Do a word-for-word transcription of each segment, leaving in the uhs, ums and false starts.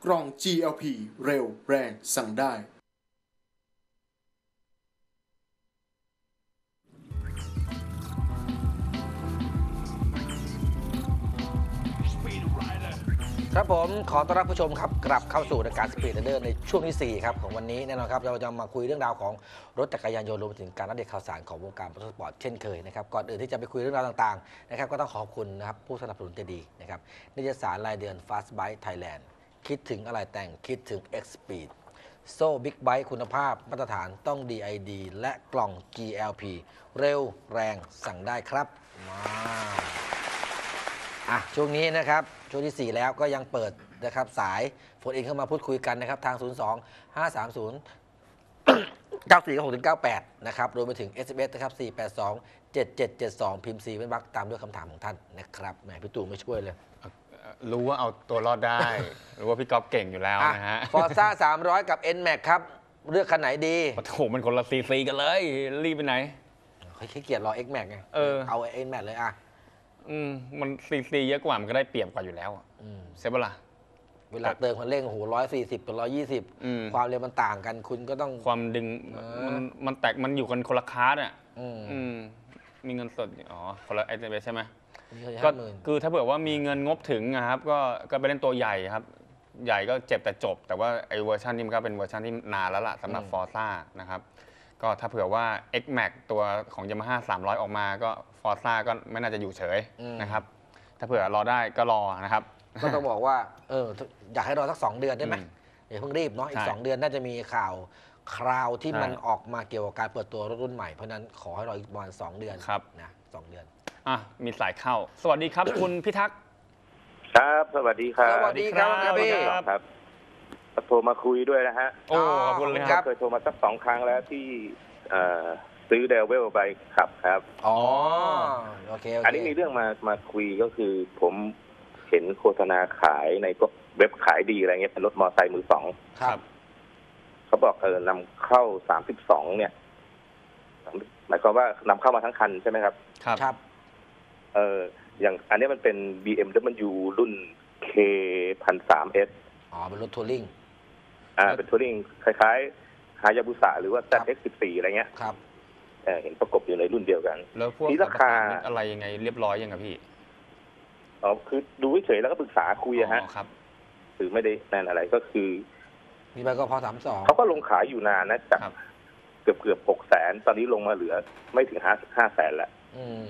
ล่อง จี แอล พี เร็วแรงสั่งได้ครับผมขอต้อนรับผู้ชมครับกลับเข้าสู่รายการ Speed Rider ในช่วงที่สี่ครับของวันนี้แน่นอนครับเราจะมาคุยเรื่องราวของรถจักรยานยนต์รวมไปถึงการอัปเดตข่าวสารของวงการมอเตอร์สปอร์ตเช่นเคยนะครับก่อนอื่นที่จะไปคุยเรื่องราวต่างๆนะครับก็ต้องขอบคุณนะครับผู้สนับสนุนใจดีนะครับนิตยสารรายเดือน Fast Bike Thailand คิดถึงอะไรแต่งคิดถึง X Speed โซ่บิ๊กไบค์คุณภาพมาตรฐานต้อง ดี ไอ ดี และกล่อง จี แอล พี เร็วแรงสั่งได้ครับมาอ่ะช่วงนี้นะครับช่วงที่สี่แล้วก็ยังเปิดนะครับสายโฟนอินเข้ามาพูดคุยกันนะครับทาง ศูนย์ สอง ห้า สาม ศูนย์ เก้า สี่ หก ถึง เก้า แปด นะครับรวมไปถึง เอส เอ็ม เอส นะครับ สี่ แปด สอง เจ็ด เจ็ด เจ็ด สอง พิมพ์ C เป็นบักตามด้วยคำถามของท่านนะครับแหมพี่ตู่ไม่ช่วยเลยรู้ว่าเอาตัวรอดได้ รู้ว่าพี่ก๊อฟเก่งอยู่แล้วนะฮะ Forza สามร้อย กับ เอ็น แม็กซ์ ครับเลือกคันไหนดีโอ้โหมันคนละซีซีกันเลยรีบไปไหนเขาขี้เกียจรอ X Max ไงเออเอา เอ็น แม็กซ์ เลยอ่ะอืมมันซีซีเยอะกว่ามันก็ได้เปรียบกว่าอยู่แล้วใช่ปะล่ะเวลาเติมคันเร่งโอ้โหร้อยสี่สิบกับร้อยยี่สิบความเร็วมันต่างกันคุณก็ต้องความดึงมันมันแตกมันอยู่กันคนละคลาสอ่ะอืมมีเงินสดอ๋อคนละไอเอใช่ไหมก็คือถ้าเผื่อว่ามีเงินงบถึงนะครับก็ก็ไปเล่นตัวใหญ่ครับใหญ่ก็เจ็บแต่จบแต่ว่าไอเวอร์ชันนี้มันก็เป็นเวอร์ชันที่นานแล้วล่ะสำหรับ Forza นะครับก็ถ้าเผื่อว่า X Max ตัวของ Yamaha สามร้อยออกมาก็ Forza ก็ไม่น่าจะอยู่เฉยนะครับถ้าเผื่อรอได้ก็รอนะครับก็ต้องบอกว่าเอออยากให้รอสักสองเดือนได้ไหมอย่าเพิ่งรีบเนาะอีกสองเดือนน่าจะมีข่าวคราวที่มันออกมาเกี่ยวกับการเปิดตัวรถรุ่นใหม่เพราะนั้นขอให้รออีกประมาณสองเดือนนะสองเดือนอ่ะมีสายเข้าสวัสดีครับ คุณพิทักษ์ครับสวัสดีครับสวัสดีครับพี่ครับโทรมาคุยด้วยนะฮะโอ้ขอบคุณเลยครับเคยโทรมาสักสองครั้งแล้วที่ซื้อเดลเวลไปขับครับอ๋อโอเคอันนี้มีเรื่องมามาคุยก็คือผมเห็นโฆษณาขายในพวกเว็บขายดีอะไรเงี้ยเป็นรถมอเตอร์ไซค์มือสองครับเขาบอกเออนำเข้าสามสิบสองเนี่ยหมายความว่านำเข้ามาทั้งคันใช่ไหมครับครับเอออย่างอันนี้มันเป็น บี เอ็ม ดับเบิลยู รุ่น เค หนึ่งพันสามร้อย เอสอ๋อเป็นรถทัวริงอ่าเป็นทัวริงคล้ายๆฮายาบุสะหรือว่า แซด เอ็กซ์ สิบสี่ อะไรเงี้ยครับเออเห็นประกบอยู่ในรุ่นเดียวกันแล้วพวกราคาอะไรยังไงเรียบร้อยยังไงพี่อ๋อคือดูเฉยๆแล้วก็ปรึกษาคุยอะฮะครับคือไม่ได้นั่นอะไรก็คือมีใบก็พอสามสองเขาก็ลงขายอยู่นานนะจากเกือบเกือบหกแสนตอนนี้ลงมาเหลือไม่ถึงห้าห้าแสนแล้ว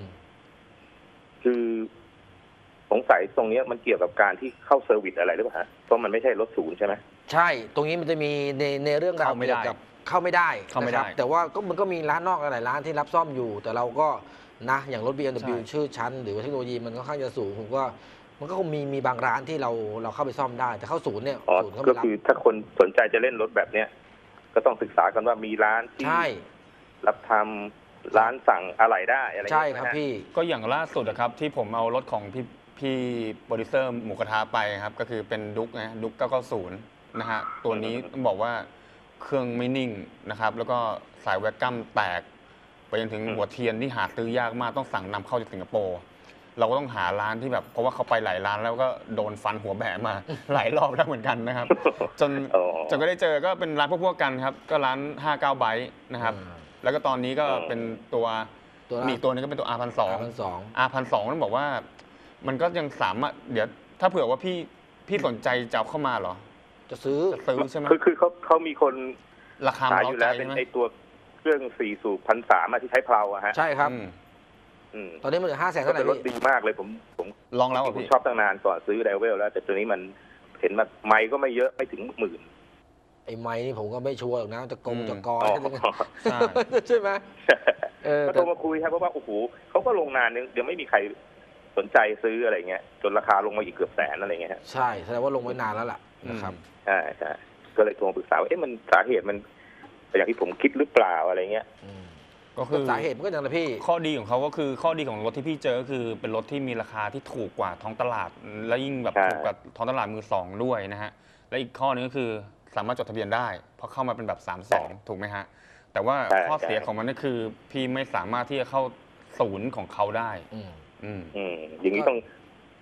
คือสงสัยตรงนี้มันเกี่ยวกับการที่เข้าเซอร์วิสอะไรหรือเปล่าฮะเพราะมันไม่ใช่รถศูนย์ใช่ไหมใช่ตรงนี้มันจะมีในในเรื่องราวเกี่ยวกับเข้าไม่ได้นะครับแต่ว่าก็มันก็มีร้านนอกหลายร้านที่รับซ่อมอยู่แต่เราก็นะอย่างรถ บี เอ็ม ดับเบิลยู ชื่อชั้นหรือว่าเทคโนโลยีมันค่อนข้างจะสูงผมก็มันก็คงมีมีบางร้านที่เราเราเข้าไปซ่อมได้แต่เข้าศูนย์เนี่ยศูนย์ก็คือถ้าคนสนใจจะเล่นรถแบบเนี้ยก็ต้องศึกษากันว่ามีร้านที่รับทำร้านสั่งอะไรได้อะไรใช่ครับพี่ก็อย่างล่าสุดนะครับที่ผมเอารถของพี่พี่โปรดิวเซอร์หมูกระทะไปครับก็คือเป็นดุ๊กนะดุ๊กเก้าเก้าศูนย์นะฮะตัวนี้ต้องบอกว่าเครื่องไม่นิ่งนะครับแล้วก็สายแวกกัมแตกไปจนถึงหัวเทียนที่หาซื้อยากมากต้องสั่งนำเข้าจากสิงคโปร์เราก็ต้องหาร้านที่แบบเพราะว่าเขาไปหลายร้านแล้วก็โดนฟันหัวแบะมาหลายรอบแล้วเหมือนกันนะครับจนจนก็ได้เจอก็เป็นร้านพวกๆกันครับก็ร้านห้าเก้าไบต์นะครับแล้วก็ตอนนี้ก็เป็นตัวมีตัวนึงก็เป็นตัว อาร์ หนึ่งพันสอง อาร์ หนึ่งพันสองต้องบอกว่ามันก็ยังสามารถเดี๋ยวถ้าเผื่อว่าพี่พี่สนใจจะเอาเข้ามาเหรอจะซื้อจะซื้อใช่ไหมคือคือเขาเขามีคนราคาอยู่แล้วเป็นไอตัวเครื่องสี่สูบพันสามที่ใช้เพลาอะฮะใช่ครับตอนนี้มันเหลือห้าแสนเท่าไหร่รถดีมากเลยผมผมลองแล้วผมชอบตั้งนานก่อนซื้อไดเวลแล้วแต่ตัวนี้มันเห็นมาไมค์ก็ไม่เยอะไม่ถึงหมื่นไอ้ไมค์นี่ผมก็ไม่ชัวร์หรอกนะจะกงจะกอใช่ไหมเออโทรมาคุยครับเพราะว่าโอ้โหเขาก็ลงนานนึงเดี๋ยวไม่มีใครสนใจซื้ออะไรเงี้ยจนราคาลงมาอีกเกือบแสนอะไรเงี้ยใช่แสดงว่าลงไว้นานแล้วล่ะนะครับใช่ใช่ก็เลยโทรมาปรึกษาว่าเอ๊ะมันสาเหตุมันอย่างที่ผมคิดหรือเปล่าอะไรเงี้ยก็คือสาเหตุมันก็อย่างไรพี่ข้อดีของเขาก็คือข้อดีของรถที่พี่เจอก็คือเป็นรถที่มีราคาที่ถูกกว่าท้องตลาดและยิ่งแบบถูกกว่าท้องตลาดมือสองด้วยนะฮะและอีกข้อนึงก็คือสามารถจดทะเบียนได้เพราะเข้ามาเป็นแบบสามสองถูกไหมฮะแต่ว่าข้อเสียของมันก็คือพี่ไม่สามารถที่จะเข้าศูนย์ของเขาได้อืมอืมอย่างนี้ต้อง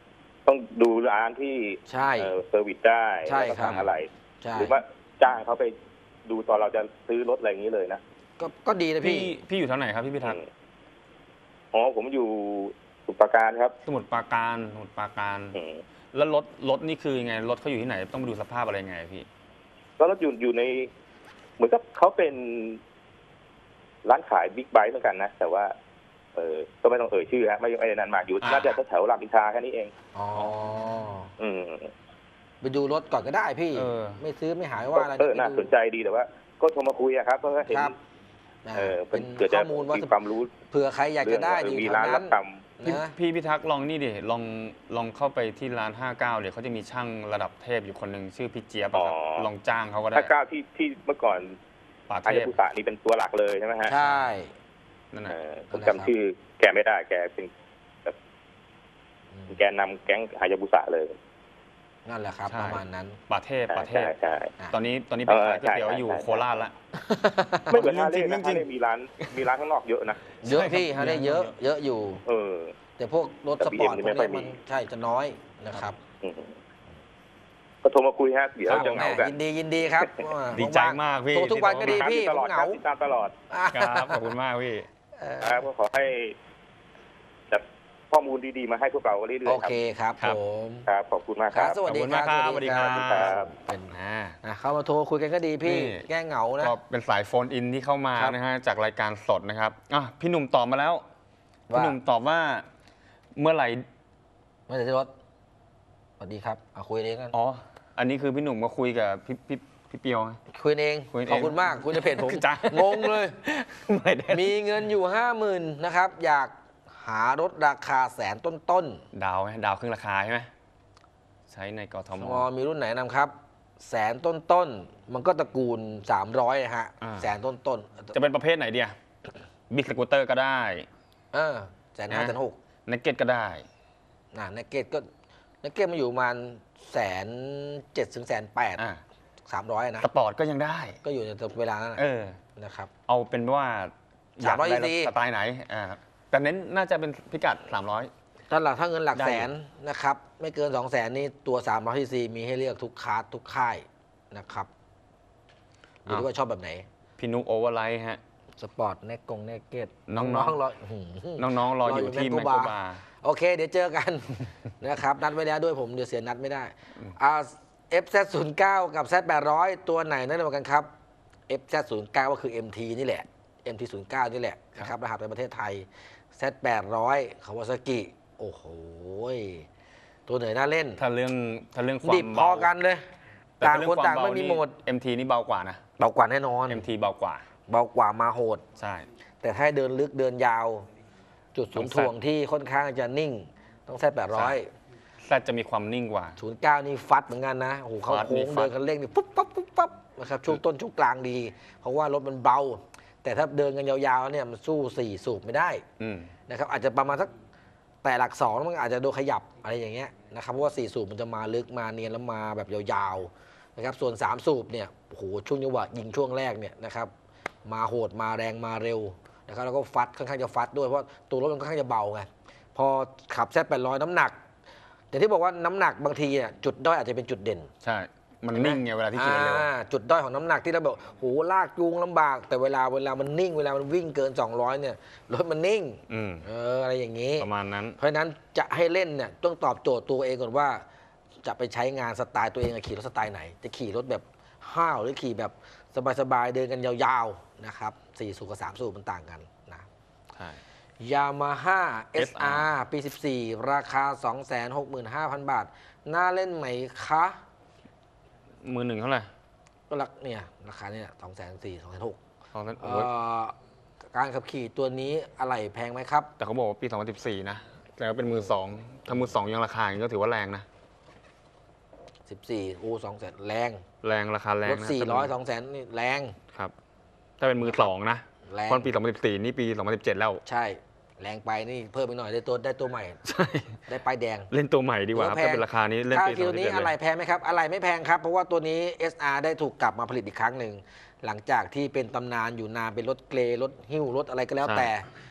ต้องดูร้านที่ใช่เอ่อเซอร์วิสได้ใช่แล้วก็ครับทำอะไรใช่หรือว่าจ้างเขาไปดูตอนเราจะซื้อรถอะไรอย่างนี้เลยนะก็ก็ดีนะพี่พี่พี่อยู่แถวไหนครับพี่พิทักษ์อ๋อผมอยู่สมุทรปราการครับสมุทรปราการสมุทรปราการอืมแล้วรถรถนี่คือยังไงรถเขาอยู่ที่ไหนต้องไปดูสภาพอะไรยังไงพี่ก็รถอยู่อยู่ใน เหมือนกับเขาเป็นร้านขายบิ๊กไบค์เหมือนกันนะ แต่ว่า เออก็ไม่ต้องเอ่ยชื่อฮะไม่ไม่ได้นานมากอยู่อ่าน่าจะแถวรามอินทราแค่นี้เองอ๋ออืมไปดูรถก่อนก็ได้พี่เออไม่ซื้อไม่หายว่าอะไรเออไปน่าดูสนใจดีแต่ว่า ก็โทรมาคุยอะครับเพราะว่าเห็นครับเออเป็เป็น นเกิดข้จะอมูลว่ามีความรู้เผื่อใครอยากจะได้เรื่ดีองอยู่มีแถร้านวรันั้บนทพี่นะพี่พิทักษ์ลองนี่ดิลองลองเข้าไปที่ร้านห้าเก้าเดี๋ยวเขาจะมีช่างระดับเทพอยู่คนหนึ่งชื่อพี่เจี๊ยบอะครับลองจ้างเขาก็ำได้ถ้าก้าวที่ที่เมื่อก่อนป่าอาเทยาพบุษะนี่เป็นตัวหลักเลยใช่ไหมฮะใช่นั่นเอน่ะอผมนั่นแหละครับจำชื่อแกไม่ได้แกเป็นแบบอืมแกนนำแก๊งหายาบุษะเลยนั่นแหละครับ ประมาณนั้นป่าเทพใช่ป่าเทใช่พใช่อ่ะตอนนี้ตอนนี้ไปเออขายก๋วยเตี๋ยวใช่อยู่ใช่โคราชละไม่เหมือนเรื่ฮาองร์จเลริงย์เรื่นะองจริฮาง ร์เลย์มีร้านมีร้านข้างนอกเยอะนะเยอะพี่ใช่ครับฮาร์เลย์เยอะเยอะอยู่เออแต่พวกรถแต่สปอร์ตบีพเอ็วมกนี่ไม่ค่นี้อยมีมันใช่จะน้อยนะครับอืมก็โทรมาคุยฮะเดี๋ยวครับจะเหงากันยินดียินดีครับดีใจมากพี่โทรทุกวันก็ดีติดตามพี่ตผลมอดเหครังาบติดตามตลอดครับขอบคุณมากพี่เออครับก็ขอให้จัดข้อมูลดีๆมาให้พวกเราเรื่อยๆโอครับเคครับครัผบมครับขอบคุณมากคครัรับบ สวัสดีครับขอบคุณมากครับสวัสดีครับครับเป็นอ่านะเข้ามาโทรคุยกันก็ดีพี่นี่แก้เหงานะก็เป็นสายโฟนอินที่เข้ามาครับนะฮะจากรายการสดนะครับอ่ะพี่หนุ่มตอบมาแล้วว่าพี่หนุ่มตอบว่าเมื่อไหร่ไม่ใช่ที่รถสวัสดีครับเอาคุยเองกันอ๋ออันนี้คือพี่หนุ่มมาคุยกับพี่พี่พี่เปียวไงคุยเองคุยเองขอบคุณมากคุยในเพจผมจ้ะงงเลยไม่ได้มีเงินอยู่ห้าหมื่นนะครับ อยากหารถราคาแสนต้นดาวไหมดาวครึ่งราคาใช่ไหมใช้ในกทๆมงอมีรุ่นไหนนำครับ แสนต้นๆ มันก็ตระกูล สามร้อยนะฮะอ่าแสนต้นๆจะเป็นประเภทไหนเดียบิ๊กสกูตเตอร์ก็ได้เออแสนห้าแสนหกนักเก็ตก็ได้นะนักเก็ตก็นักเก็ตมันอยู่ประมาณแสนเจ็ดถึงแสนแปดอ่าสามร้อยนะสปอร์ตก็ยังได้ก็อยู่ในเวลานั้นนะเออนะครับเอาเป็นว่าอยากได้สามร้อย ซีสไตล์ไหนอ่าแต่เน้นน่าจะเป็นพิกัดสามร้อยถ้าหลักถ้าเงินหลักได้แสนนะครับ ไม่เกิน สองแสนนี่ตัว สามร้อยซีซีมีให้เลือกทุกคลาสทุกค่ายนะครับอยู่ที่ว่าชอบแบบไหนพี่นุกโอเวอร์ไลท์ฮะสปอร์ตเนกกงเนกเก็ตน้องๆน้องๆรออื้อหือน้องๆ รออยู่ที่รออยู่แมแมงงโกโกบาบา โอเค เดี๋ยวเจอกัน นะครับ นัดไว้แล้วด้วยผม เดี๋ยวเสียนัดไม่ได้อ่า เอฟ แซด ศูนย์ เก้า กับ แซด แปดร้อย ตัวไหนน่าจะเหมือนกันครับ เอฟ แซด ศูนย์ เก้า ก็คือ เอ็ม ที นี่แหละ เอ็ม ที ศูนย์ เก้า นี่แหละนะครับรหัสในประเทศไทย แซด แปดร้อย คาวาซากิ โอ้โหตัวไหนน่าเล่นถ้าเรื่องถ้าเรื่องความดิบพอเบากันเลยแต่ต่างถ้เรื่คนวต่างเบไม่มีโหมดเอ็มทีนี่เบากว่านะเบากว่าแน่นอนเอ็มทีเบากว่าเบากว่ามาโหดใช่แต่ถ้าให้เดินลึกเดินยาว จุดศูนย์ต้องถ่วงที่ค่อนข้างจะนิ่ง ต้องแซดแปดร้อยแซดจะมีความนิ่งกว่าศูนย์เก้านี่ฟัดเหมือนกันนะโอ้โหเข้าฟัดโค้มีงฟัดเดินกันเร่งนี่ปุ๊บปั๊บปุ๊บปั๊บนะครับช่วงต้นช่วงกลางดี เพราะว่ารถมันเบา แต่ถ้าเดินกันยาวๆแล้วเนี่ยมันสู้สี่สูบไม่ได้อืมนะครับอาจจะประมาณสักแต่หลักสองมันอาจจะโดนขยับอะไรอย่างเงี้ยนะครับเพราะว่าสี่สูบมันจะมาลึกมาเนียนแล้วมาแบบยาวๆนะครับส่วนสามสูบเนี่ยโอ้โหช่วงจังหวะยิงช่วงแรกเนี่ยนะครับมาโหดมาแรงมาเร็วนะครับแล้วก็ฟัดค่อนข้างจะฟัดด้วยเพราะตัวรถมันค่อนข้างจะเบาไงพอขับแซดแปดร้อยน้ำหนักอย่างที่บอกว่าน้ำหนักบางทีเนี่ยจุดด้อยอาจจะเป็นจุดเด่นใช่ มันนิ่งไงเวลาที่ขี่เร็วอ่าจุดด้อยของน้ำหนักที่เราบอกโหลากจูงลำบาก แต่เวลาเวลามันนิ่งเวลามันวิ่งเกินสองร้อยเนี่ยรถมันนิ่งอืมเอออะไรอย่างนี้ประมาณนั้นเพราะฉะนั้นจะให้เล่นเนี่ยต้องตอบโจทย์ตัวเองก่อนว่า จะไปใช้งานสไตล์ตัวเองอะขี่รถสไตล์ไหน จะขี่รถแบบห้าวหรือขี่แบบสบายๆเดินกันยาวๆนะครับสี่สูบกับสามสูบมันต่างกันนะใช่ยามาฮ่า เอส อาร์ ปี สิบสี่ ราคา สองแสนหกหมื่นห้าพัน บาท น่าเล่นไหมคะมือหนึ่งเท่าไหร่ก็รักเนี่ยราคาเนี่ยสองแสนสี่สองแสนหกสองนั้นเอ่โอ้ยอการขับขี่ตัวนี้อะไรแพงไหมครับแต่เขาบอกว่าปีสองพันสิบสี่นะแต่ว่าเป็นมือสองถ้ามือสองยังราคาอย่างนี้ก็ถือว่าแรงนะสิบสี่โอ้สองแสนแรงแรงราคาแรงรถนะสี่ร้อยสองแสนนี่แรงครับ ถ้าเป็นมือสองนะแรงเพราะปีสองพันสิบสี่นี่ปีสองพันสิบเจ็ดแล้วใช่ แรงไปนี่เพิ่มอีกหน่อยได้ตัวได้ตัวใหม่ใช่ได้ป้ายแดงเล่นตัวใหม่ดีกว่าครับแพงถ้าเป็นราคานี้เล่นค่าปีสคิองวพันสิบนี้เจ็ดอะไรเลยแพงไหมครับอะไรไม่แพงครับเพราะว่าตัวนี้ เอส อาร์ ได้ถูกกลับมาผลิตอีกครั้งหนึ่งหลังจากที่เป็นตำนานอยู่นานเป็นรถเกรย์รถหิ้วรถอะไรก็แล้วแต่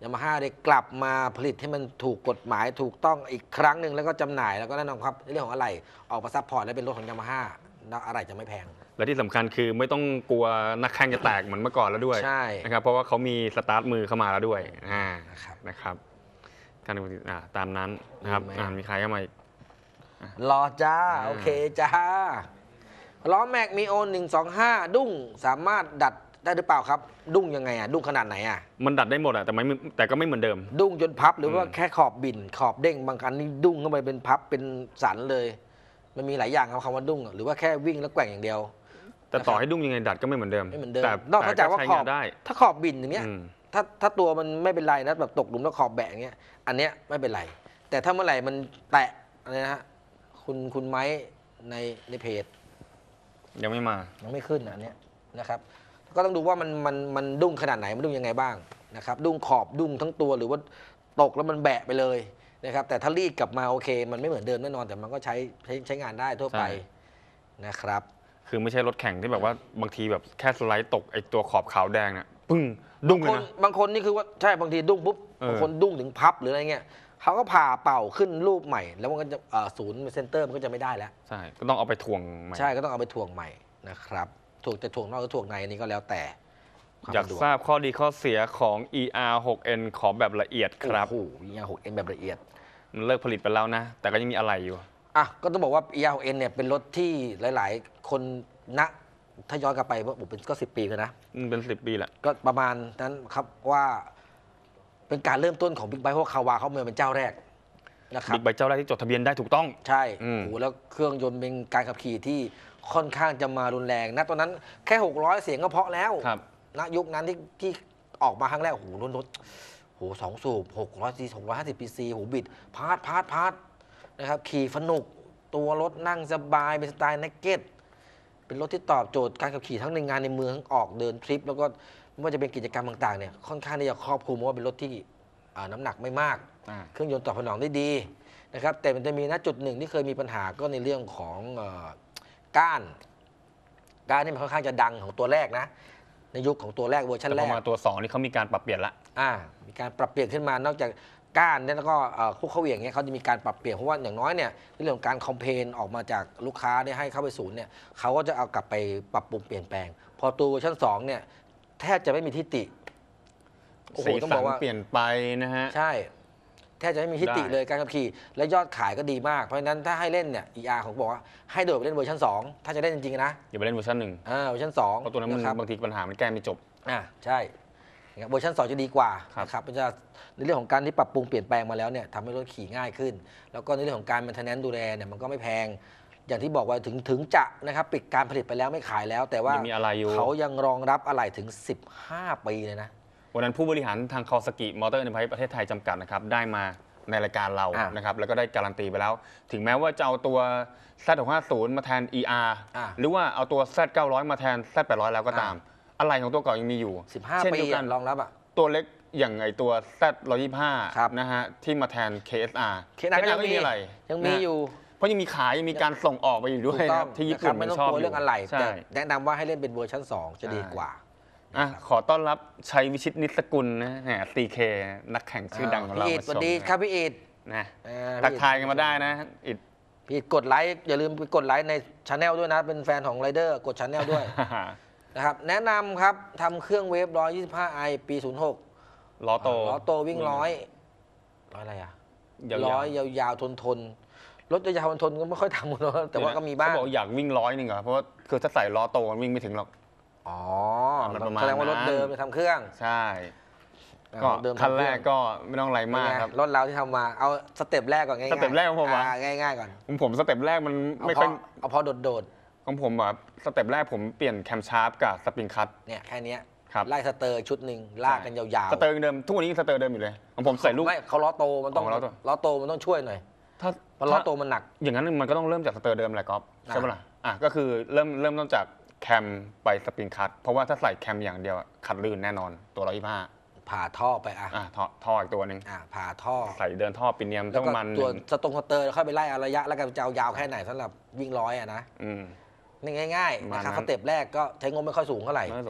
ยามาฮ่าได้กลับมาผลิตให้มันถูกกฎหมายถูกต้องอีกครั้งหนึ่งแล้วก็จำหน่ายแล้วก็แน่นอนครับในเรื่องของอะไรออกมาซัพพอร์ตและเป็นรถของยามาฮ่าอะไรจะไม่แพงและที่สำคัญคือไม่ต้องกลัวนักแข่งจะแตกเหมือนเมื่อก่อนแล้วด้วยใช่นะครับเพราะว่าเขามีสตาร์ทมือเข้ามาแล้วด้วยอ่านะครับนะครับการอ่าตามนั้นนะครับอ่ามีใครเข้ามาอีกรอจ้าโอเคจ้าล้อแม็กมีโอหนึ่งสองห้าดุ้งสามารถดัดได้หรือเปล่าครับดุ้งยังไงอ่ะดุ้งขนาดไหนอ่ะมันดัดได้หมดอ่ะแต่ไม่แต่ก็ไม่เหมือนเดิมดุ้งจนพับหรือว่าแค่ขอบบิ่นขอบเด้งบางคันนี่ดุ้งเข้าไปเป็นพับเป็นสันเลยมันมีหลายอย่างครับคำว่าดุ้งหรือว่าแค่วิ่งแล้วแกว่งอย่างเดียวแต่ต่อให้ดุ้งยังไงดัดก็ไม่เหมือนเดิมไม่เหมือนเดิมนอกจากว่าขอบถ้าขอบบิ่นอย่างเงี้ยถ้าถ้าตัวมันไม่เป็นไรนะแบบตกหลุมแล้วขอบแบะอย่างเงี้ยอันเนี้ยไม่เป็นไรแต่ถ้าเมื่อไหร่มันแตะอะไรนะฮะคุณคุณไม้ในในเพจยังไม่มายังไม่ขึ้นอันเนี้ยนะครับก็ต้องดูว่ามันมันมันดุ้งขนาดไหนมันดุ้งยังไงบ้างนะครับดุ้งขอบดุ้งทั้งตัวหรือว่าตกแล้วมันแบะไปเลยนะครับแต่ถ้ารีดกลับมาโอเคมันไม่เหมือนเดิมแน่นอนแต่มันก็ใช้ใช้ใช้งานได้ทั่วไปนะครับคือไม่ใช่รถแข่งที่แบบว่าบางทีแบบแค่สไลด์ตกไอตัวขอบขาวแดงเนี่ยปึ้งดุ้งเลยนะบางคนนี่คือว่าใช่บางทีดุ้งปุ๊บบางคนดุ้งถึงพับหรืออะไรเงี้ยเขาก็ผ่าเป่าขึ้นรูปใหม่แล้วมันก็จะศูนย์เซนเตอร์มันก็จะไม่ได้แล้วใช่ก็ต้องเอาไปถ่วงใหม่ใช่ก็ต้องเอาไปถ่วงใหม่นะครับถ่วงแต่ถ่วงนอกหรือถ่วงในอันนี้ก็แล้วแต่อยากทราบข้อดีข้อเสียของ อี อาร์ หก เอ็น ขอแบบละเอียดครับโอ้โห อี อาร์ หก เอ็น แบบละเอียดมันเลิกผลิตไปแล้วนะแต่ก็ยังมีอะไรอยู่อ่ะก็ต้องบอกว่า อี อาร์ หก เอ็น เนี่ยเป็นรถที่หลายๆคนนะถ้าย้อนกลับไปว่าผมเป็นก็สิบปีแล้วนะเป็นสิบปีแหละก็ประมาณนั้นครับว่าเป็นการเริ่มต้นของบิ๊กไบค์เพราะคาวาเขาเป็นเจ้าแรกนะครับบิ๊กไบค์เจ้าแรกที่จดทะเบียนได้ถูกต้องใช่โอ้โหแล้วเครื่องยนต์เป็นการขับขี่ที่ค่อนข้างจะมารุนแรงนะตอนนั้นแค่หกร้อยเสียงก็เพาะแล้วณยุคนั้นที่ที่ออกมาครั้งแรกโอ้โหรถรถโหสองสูบหกร้อยซีหกร้อยห้าสิบปีซีโหบิดพาดพาดพาดนะครับขี่สนุกตัวรถนั่งสบายเป็นสไตล์นักเก็ตเป็นรถที่ตอบโจทย์การขับขี่ทั้งในงานในเมืองออกเดินทริปแล้วก็ไม่ว่าจะเป็นกิจกรรมต่างๆเนี่ยค่อนข้างที่จะครอบคลุมเพราะว่าเป็นรถที่น้ำหนักไม่มากเครื่องยนต์ตอบสนองได้ดีนะครับแต่มันจะมีณจุดหนึ่งที่เคยมีปัญหาก็ในเรื่องของก้านก้านนี่มันค่อนข้างจะดังของตัวแรกนะในยุคของตัวแรกเวอร์ชันแรกพอมาตัวสองนี่เขามีการปรับเปลี่ยนละอ่ามีการปรับเปลี่ยนขึ้นมานอกจากก้านแล้วก็คุกเข้าเหวี่ยงเงี้ยเขาจะมีการปรับเปลี่ยนเพราะว่าอย่างน้อยเนี่ยเรื่องของการคอมเพลนออกมาจากลูกค้าเนี่ยให้เข้าไปศูนย์เนี่ยเขาก็จะเอากลับไปปรับปรุงเปลี่ยนแปลงพอตัวเวอร์ชันสองเนี่ยแทบจะไม่มีทิฏฐิสีสันเปลี่ยนไปนะฮะใช่แทบจะไม่มีทิฏฐิเลยการขับขี่และยอดขายก็ดีมากเพราะฉะนั้นถ้าให้เล่นเนี่ย อี อาร์ ของบอกว่าให้โดดไปเล่นเวอร์ชันสองถ้าจะเล่นจริงๆนะอย่าไปเล่นเวอร์ชันหนึ่งอ่าเวอร์ชันสองเพราะตัวนั้นมันบางทีปัญหามันแก้ไม่จบอ่าใช่เวอร์ชันสองจะดีกว่าครับมันจะในเรื่องของการที่ปรับปรุงเปลี่ยนแปลงมาแล้วเนี่ยทำให้รถขี่ง่ายขึ้นแล้วก็ในเรื่องของการ maintenance ดูแลเนี่ยมันก็ไม่แพงอย่างที่บอกว่าถึงถึงจะนะครับปิดการผลิตไปแล้วไม่ขายแล้วแต่ว่าเขายังรองรับอะไหล่ถึงสิบห้าปีเลยนะวันนั้นผู้บริหารทางคาวาซากิมอเตอร์เอ็นเตอร์ไพรส์ประเทศไทยจำกัดนะครับได้มาในรายการเรานะครับแล้วก็ได้การันตีไปแล้วถึงแม้ว่าจะเอาตัว แซด หกห้าศูนย์ มาแทน อี อาร์ หรือว่าเอาตัว แซด เก้าร้อย มาแทน แซด แปดร้อย แล้วก็ตามอะไรของตัวเก่ายังมีอยู่สิบห้าปีรองรับอ่ะตัวเล็กอย่างไอตัว แซด หนึ่งร้อยยี่สิบห้า นะฮะที่มาแทน เค เอส อาร์เค เอส อาร์ ก็ยังมีอะไรยังมีอยู่เพราะยังมีขายยังมีการส่งออกไปอยู่ด้วยที่ญี่ปุ่นไม่ต้องกลัวเรื่องอะไรแต่แนะนำว่าให้เล่นเป็นเวอร์ชันสองจะดีกว่าอ่ะขอต้อนรับชัยวิชิตนิสกุลนะฮะ ซี เค นักแข่งชื่อดังของเราพี่อิฐสวัสดีครับพี่อิฐนะทักทายกันมาได้นะอิฐพี่อิฐกดไลค์อย่าลืมไปกดไลค์ในช anel ด้วยนะเป็นแฟนของไรเดอร์กดช anel ด้วยนะครับแนะนำครับทำเครื่องเวฟหนึ่งร้อยยี่สิบห้าไอปีศูนย์หกล้อโตล้อโตวิ่งร้อยร้อยอะไรอ่ะร้อยยาวๆทนทนรถยาวๆทนก็ไม่ค่อยทำหรอกแต่ว่าก็มีบ้างเขาบอกอยากวิ่งร้อยนึงเหรอเพราะว่าคือถ้าใส่ล้อโตมันวิ่งไม่ถึงหรอกอ๋อแสดงว่ารถเดิมไปทำเครื่องใช่ก็คันแรกก็ไม่ต้องอะไรมากครับรถเราที่ทำมาเอาสเต็ปแรกก่อนง่ายๆสเต็ปแรกของผมง่ายๆก่อนผมผมสเต็ปแรกมันไม่ค่อยเอาพอโดดๆของผมแบบสเต็ปแรกผมเปลี่ยนแคมชาร์ปกับสปริงคัทเนี่ยแค่นี้ไล่สเตอร์ชุดหนึ่งลากกันยาวๆสเตอร์เดิมทุกวันนี้สเตอร์เดิมอยู่เลยของผมใส่ลูกไม่เขาล้อโตมันต้องล้อโตมันต้องช่วยหน่อยถ้าเพราะล้อโตมันหนักอย่างนั้นมันก็ต้องเริ่มจากสเตอร์เดิมแหละก๊อฟใช่ไหมล่ะอ่ะก็คือเริ่มเริ่มต้นจากแคมไปสปริงคัทเพราะว่าถ้าใส่แคมอย่างเดียวขัดลื่นแน่นอนตัวร้อยยี่สิบห้าผ่าท่อไปอ่ะท่อท่ออีกตัวหนึ่งอ่ะผ่าท่อใส่เดินท่อปิเนียมต้องมันตัวสตรงสเตอร์แล้วค่อยไปไล่ระยะแล้วกันจะเอายาวแค่ไหนสำหรับวิ่งร้อยอ่ะนะนี่ง่ายๆนะครับสเต็ปแรกก็ใช้งบไม่ค่อยสูงเท่าไหร่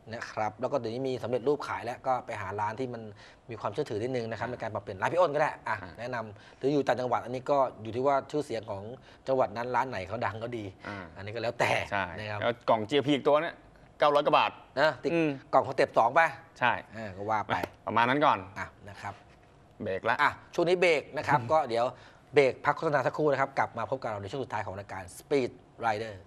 นะครับแล้วก็เดี๋ยวนี้มีสำเร็จรูปขายแล้วก็ไปหาร้านที่มันมีความเชื่อถือนิดนึงนะครับในการปรับเปลี่ยนร้านพี่อ้นก็ได้อ่ะอ่าแนะนำหรืออยู่ต่างจังหวัดอันนี้ก็อยู่ที่ว่าชื่อเสียงของจังหวัดนั้นร้านไหนเขาดังก็ดีอ่าอันนี้ก็แล้วแต่ใช่นะครับแล้วกล่อง จี พี อีกตัวเนี่ยเก้าร้อยกว่าบาทนะติดอืมกล่องสเต็ปสองไปใช่อ่าก็ว่าไปประมาณนั้นก่อนอ่ะนะครับเบรกละอ่ะช่วงนี้เบรกนะครับ ก็เดี๋ยวเบรกพักโฆษณาสักครู่นะครับ กลับมาพบกับเราในช่วงสุดท้ายของรายการ Speed Rider